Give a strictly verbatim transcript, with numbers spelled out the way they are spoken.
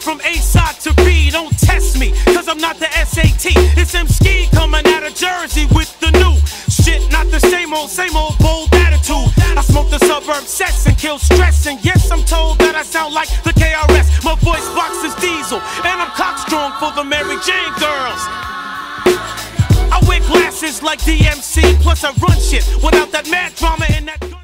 from A side to B. Don't test me, cause I'm not the S A T. It's M Ski coming out of Jersey with the new shit, not the same old, same old bold attitude. I smoke the suburb sets and kill stress. And yes, I'm told that I sound like the K R S. My voice box is diesel, and I'm cockstrong for the Mary Jane girls. I wear glasses like D M C, plus I run shit without that mad drama and that.